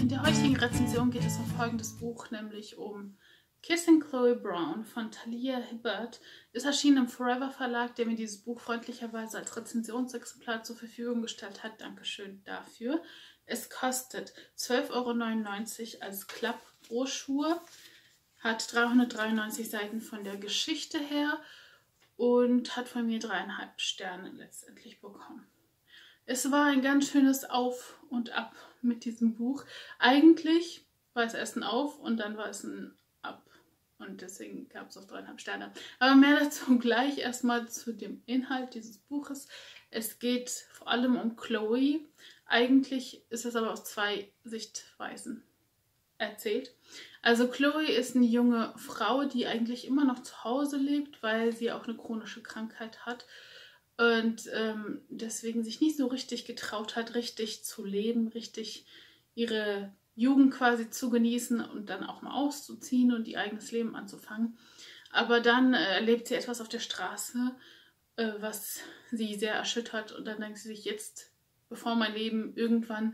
In der heutigen Rezension geht es um folgendes Buch, nämlich um Kissing Chloe Brown von Talia Hibbert. Es erschien im Forever Verlag, der mir dieses Buch freundlicherweise als Rezensionsexemplar zur Verfügung gestellt hat. Dankeschön dafür. Es kostet 12,99 € als Klappbroschur, hat 393 Seiten von der Geschichte her und hat von mir 3,5 Sterne letztendlich bekommen. Es war ein ganz schönes Auf und Ab mit diesem Buch. Eigentlich war es erst ein Auf und dann war es ein Ab. Und deswegen gab es auch 3,5 Sterne. Aber mehr dazu gleich. Erstmal zu dem Inhalt dieses Buches. Es geht vor allem um Chloe. Eigentlich ist es aber aus zwei Sichtweisen erzählt. Also Chloe ist eine junge Frau, die eigentlich immer noch zu Hause lebt, weil sie auch eine chronische Krankheit hat. Und deswegen sich nicht so richtig getraut hat, richtig zu leben, richtig ihre Jugend quasi zu genießen und dann auch mal auszuziehen und ihr eigenes Leben anzufangen. Aber dann erlebt sie etwas auf der Straße, was sie sehr erschüttert, und dann denkt sie sich, jetzt, bevor mein Leben irgendwann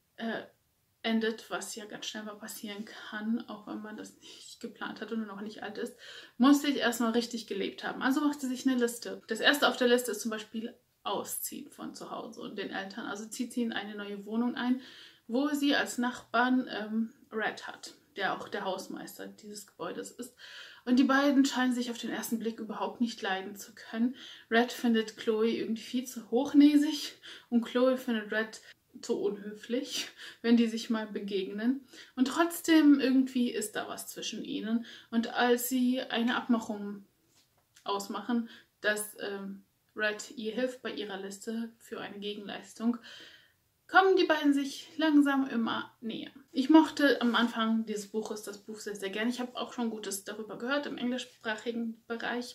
endet, was ja ganz schnell mal passieren kann, auch wenn man das nicht geplant hat und noch nicht alt ist, muss ich erstmal richtig gelebt haben. Also macht sie sich eine Liste. Das erste auf der Liste ist zum Beispiel Ausziehen von zu Hause und den Eltern. Also zieht sie in eine neue Wohnung ein, wo sie als Nachbarn Red hat, der auch der Hausmeister dieses Gebäudes ist. Und die beiden scheinen sich auf den ersten Blick überhaupt nicht leiden zu können. Red findet Chloe irgendwie viel zu hochnäsig und Chloe findet Red zu unhöflich, wenn die sich mal begegnen. Und trotzdem irgendwie ist da was zwischen ihnen. Und als sie eine Abmachung ausmachen, dass Red ihr hilft bei ihrer Liste für eine Gegenleistung, kommen die beiden sich langsam immer näher. Ich mochte am Anfang dieses Buches das Buch sehr, sehr gerne. Ich habe auch schon Gutes darüber gehört im englischsprachigen Bereich.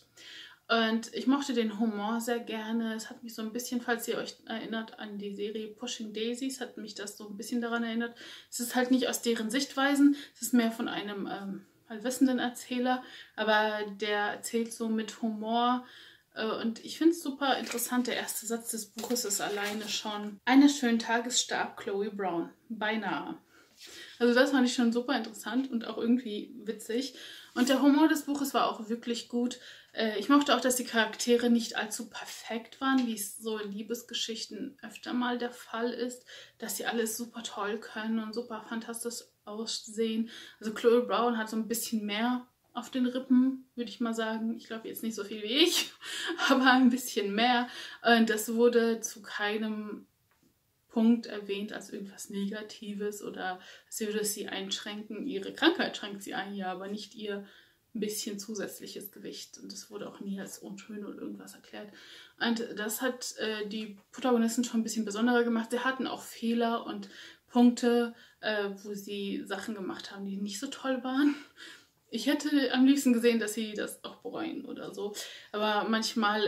Und ich mochte den Humor sehr gerne. Es hat mich so ein bisschen, falls ihr euch erinnert an die Serie Pushing Daisies, hat mich das so ein bisschen daran erinnert. Es ist halt nicht aus deren Sichtweisen, es ist mehr von einem allwissenden Erzähler, aber der erzählt so mit Humor. Und ich finde es super interessant. Der erste Satz des Buches ist alleine schon: Eines schönen Tages starb Chloe Brown. Beinahe. Also das fand ich schon super interessant und auch irgendwie witzig. Und der Humor des Buches war auch wirklich gut. Ich mochte auch, dass die Charaktere nicht allzu perfekt waren, wie es so in Liebesgeschichten öfter mal der Fall ist, dass sie alles super toll können und super fantastisch aussehen. Also Chloe Brown hat so ein bisschen mehr auf den Rippen, würde ich mal sagen. Ich glaube jetzt nicht so viel wie ich, aber ein bisschen mehr. Und das wurde zu keinem Punkt erwähnt als irgendwas Negatives oder als würde es sie einschränken. Ihre Krankheit schränkt sie ein, ja, aber nicht ihr ein bisschen zusätzliches Gewicht. Und das wurde auch nie als unschön oder irgendwas erklärt. Und das hat die Protagonisten schon ein bisschen besonderer gemacht. Sie hatten auch Fehler und Punkte, wo sie Sachen gemacht haben, die nicht so toll waren. Ich hätte am liebsten gesehen, dass sie das auch bereuen oder so. Aber manchmal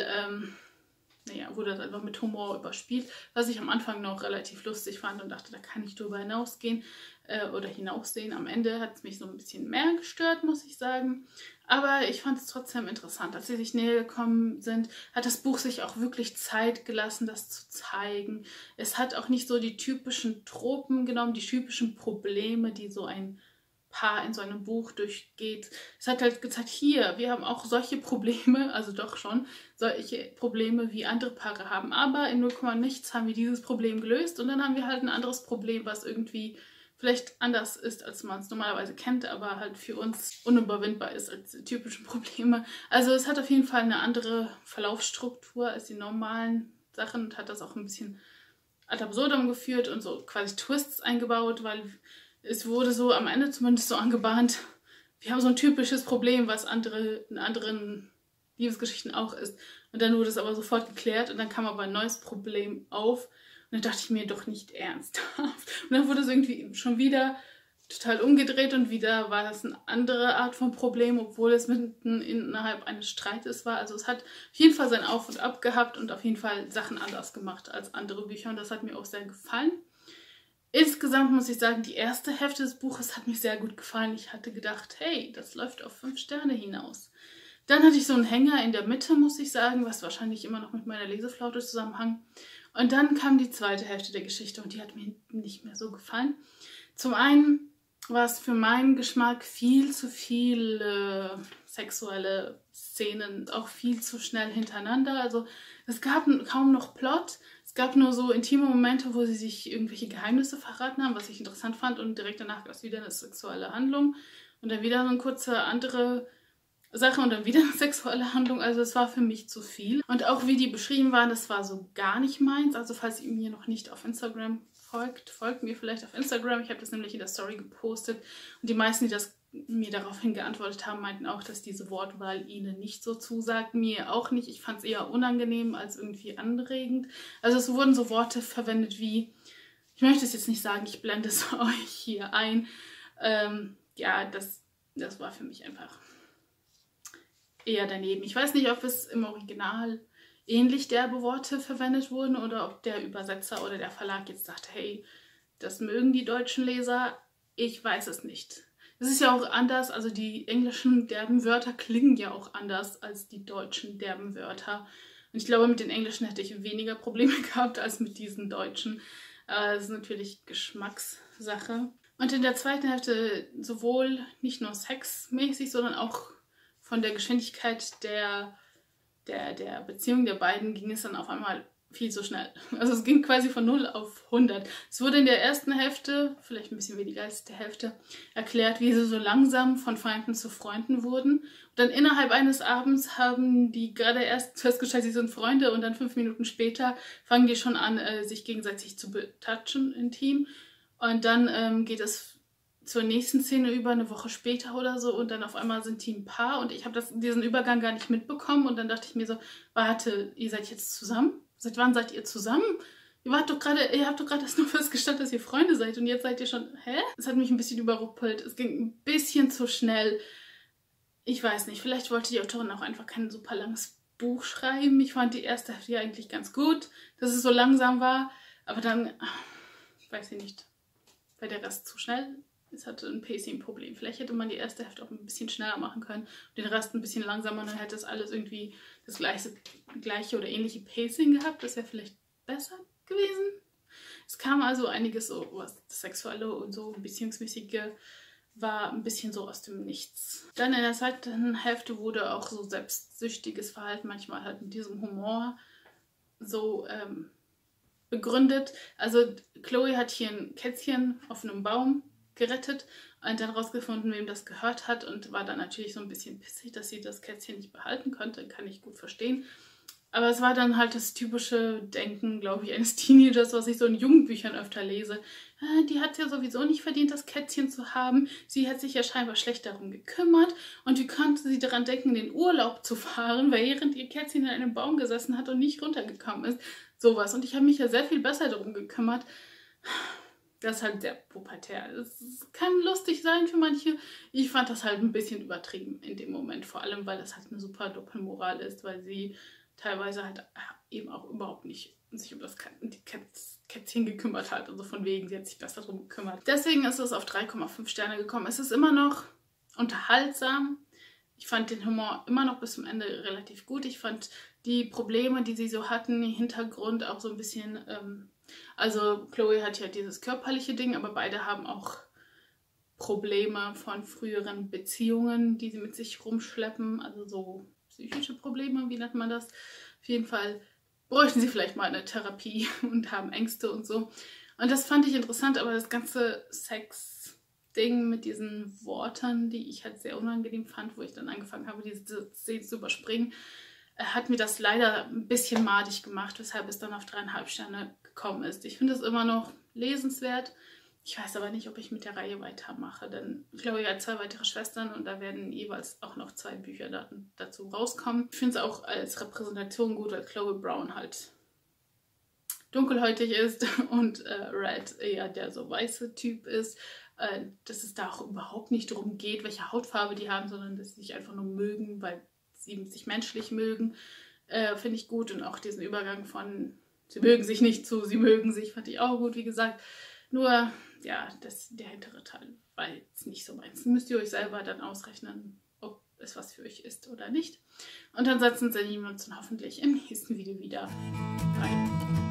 wurde das einfach mit Humor überspielt, was ich am Anfang noch relativ lustig fand und dachte, da kann ich drüber hinausgehen oder hinaussehen. Am Ende hat es mich so ein bisschen mehr gestört, muss ich sagen. Aber ich fand es trotzdem interessant. Als sie sich näher gekommen sind, hat das Buch sich auch wirklich Zeit gelassen, das zu zeigen. Es hat auch nicht so die typischen Tropen genommen, die typischen Probleme, die so ein Paar in so einem Buch durchgeht. Es hat halt gezeigt, hier, wir haben auch solche Probleme, also doch schon, solche Probleme wie andere Paare haben, aber in 0, nichts haben wir dieses Problem gelöst und dann haben wir halt ein anderes Problem, was irgendwie vielleicht anders ist, als man es normalerweise kennt, aber halt für uns unüberwindbar ist als die typischen Probleme. Also es hat auf jeden Fall eine andere Verlaufsstruktur als die normalen Sachen und hat das auch ein bisschen ad absurdum geführt und so quasi Twists eingebaut, weil es wurde so am Ende zumindest so angebahnt, wir haben so ein typisches Problem, was in anderen Liebesgeschichten auch ist. Und dann wurde es aber sofort geklärt und dann kam aber ein neues Problem auf. Und dann dachte ich mir, doch nicht ernsthaft. Und dann wurde es irgendwie schon wieder total umgedreht und wieder war das eine andere Art von Problem, obwohl es mitten innerhalb eines Streites war. Also es hat auf jeden Fall sein Auf und Ab gehabt und auf jeden Fall Sachen anders gemacht als andere Bücher. Und das hat mir auch sehr gefallen. Insgesamt muss ich sagen, die erste Hälfte des Buches hat mir sehr gut gefallen. Ich hatte gedacht, hey, das läuft auf 5 Sterne hinaus. Dann hatte ich so einen Hänger in der Mitte, muss ich sagen, was wahrscheinlich immer noch mit meiner Leseflaute zusammenhang. Und dann kam die zweite Hälfte der Geschichte und die hat mir nicht mehr so gefallen. Zum einen war es für meinen Geschmack viel zu viele sexuelle Szenen, auch viel zu schnell hintereinander. Also es gab kaum noch Plot. Es gab nur so intime Momente, wo sie sich irgendwelche Geheimnisse verraten haben, was ich interessant fand. Und direkt danach gab es wieder eine sexuelle Handlung. Und dann wieder so eine kurze andere Sache und dann wieder eine sexuelle Handlung. Also es war für mich zu viel. Und auch wie die beschrieben waren, das war so gar nicht meins. Also falls ihr mir noch nicht auf Instagram folgt mir vielleicht auf Instagram. Ich habe das nämlich in der Story gepostet. Und die meisten, die das mir daraufhin geantwortet haben, meinten auch, dass diese Wortwahl ihnen nicht so zusagt. Mir auch nicht. Ich fand es eher unangenehm als irgendwie anregend. Also es wurden so Worte verwendet wie, ich möchte es jetzt nicht sagen, ich blende es euch hier ein. Ja, das war für mich einfach eher daneben. Ich weiß nicht, ob es im Original ähnlich derbe Worte verwendet wurden oder ob der Übersetzer oder der Verlag jetzt dachte, hey, das mögen die deutschen Leser. Ich weiß es nicht. Es ist ja auch anders, also die englischen derben Wörter klingen ja auch anders als die deutschen derben Wörter. Und ich glaube, mit den englischen hätte ich weniger Probleme gehabt als mit diesen deutschen. Das ist natürlich Geschmackssache. Und in der zweiten Hälfte sowohl nicht nur sexmäßig, sondern auch von der Geschwindigkeit der Beziehung der beiden ging es dann auf einmal viel zu schnell. Also es ging quasi von 0 auf 100. Es wurde in der ersten Hälfte, vielleicht ein bisschen weniger als der Hälfte, erklärt, wie sie so langsam von Feinden zu Freunden wurden. Und dann innerhalb eines Abends haben die gerade erst festgestellt, sie sind Freunde und dann 5 Minuten später fangen die schon an, sich gegenseitig zu betatschen intim. Und dann geht es zur nächsten Szene über, eine Woche später oder so, und dann auf einmal sind die ein Paar und ich habe diesen Übergang gar nicht mitbekommen und dann dachte ich mir so, warte, ihr seid jetzt zusammen? Seit wann seid ihr zusammen? Ihr habt doch gerade erst nur festgestellt, dass ihr Freunde seid und jetzt seid ihr schon, hä? Das hat mich ein bisschen überrumpelt, es ging ein bisschen zu schnell. Ich weiß nicht, vielleicht wollte die Autorin auch einfach kein super langes Buch schreiben. Ich fand die erste Hälfte ja eigentlich ganz gut, dass es so langsam war, aber dann, weiß ich nicht, war der Rest zu schnell. Es hatte ein Pacing-Problem. Vielleicht hätte man die erste Hälfte auch ein bisschen schneller machen können und den Rest ein bisschen langsamer und dann hätte es alles irgendwie das gleiche oder ähnliche Pacing gehabt. Das wäre vielleicht besser gewesen. Es kam also einiges so, was das Sexuelle und so Beziehungsmäßige war, ein bisschen so aus dem Nichts. Dann in der zweiten Hälfte wurde auch so selbstsüchtiges Verhalten manchmal halt mit diesem Humor so begründet. Also Chloe hat hier ein Kätzchen auf einem Baum gerettet und dann rausgefunden, wem das gehört hat und war dann natürlich so ein bisschen pissig, dass sie das Kätzchen nicht behalten konnte, kann ich gut verstehen. Aber es war dann halt das typische Denken, glaube ich, eines Teenagers, was ich so in Jugendbüchern öfter lese. Die hat ja sowieso nicht verdient, das Kätzchen zu haben. Sie hat sich ja scheinbar schlecht darum gekümmert. Und wie konnte sie daran denken, in den Urlaub zu fahren, während ihr Kätzchen in einem Baum gesessen hat und nicht runtergekommen ist? Sowas. Und ich habe mich ja sehr viel besser darum gekümmert. Das ist halt sehr pubertär. Es kann lustig sein für manche. Ich fand das halt ein bisschen übertrieben in dem Moment. Vor allem, weil das halt eine super Doppelmoral ist, weil sie teilweise halt eben auch überhaupt nicht sich um das Kätzchen gekümmert hat. Also von wegen, sie hat sich besser darum gekümmert. Deswegen ist es auf 3,5 Sterne gekommen. Es ist immer noch unterhaltsam. Ich fand den Humor immer noch bis zum Ende relativ gut. Ich fand die Probleme, die sie so hatten, im Hintergrund auch so ein bisschen... Also Chloe hat ja dieses körperliche Ding, aber beide haben auch Probleme von früheren Beziehungen, die sie mit sich rumschleppen. Also so psychische Probleme, wie nennt man das? Auf jeden Fall bräuchten sie vielleicht mal eine Therapie und haben Ängste und so. Und das fand ich interessant, aber das ganze Sex-Ding mit diesen Worten, die ich halt sehr unangenehm fand, wo ich dann angefangen habe, diese Szene zu überspringen, hat mir das leider ein bisschen madig gemacht, weshalb es dann auf 3,5 Sterne gekommen ist. Ich finde es immer noch lesenswert. Ich weiß aber nicht, ob ich mit der Reihe weitermache, denn Chloe hat 2 weitere Schwestern und da werden jeweils auch noch 2 Bücher dazu rauskommen. Ich finde es auch als Repräsentation gut, weil Chloe Brown halt dunkelhäutig ist und Red eher der so weiße Typ ist. Dass es da auch überhaupt nicht darum geht, welche Hautfarbe die haben, sondern dass sie sich einfach nur mögen, weil sie sich menschlich mögen, finde ich gut. Und auch diesen Übergang von sie mögen sich nicht zu sie mögen sich, fand ich auch gut, wie gesagt. Nur, ja, der hintere Teil war jetzt nicht so meins. Müsst ihr euch selber dann ausrechnen, ob es was für euch ist oder nicht. Und ansonsten sehen wir uns dann hoffentlich im nächsten Video wieder. Bye.